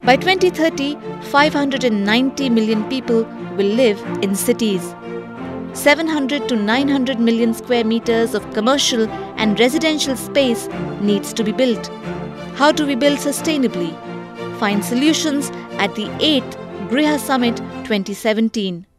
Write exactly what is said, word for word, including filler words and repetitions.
By twenty thirty, five hundred ninety million people will live in cities. seven hundred to nine hundred million square meters of commercial and residential space needs to be built. How do we build sustainably? Find solutions at the eighth GRIHA Summit twenty seventeen.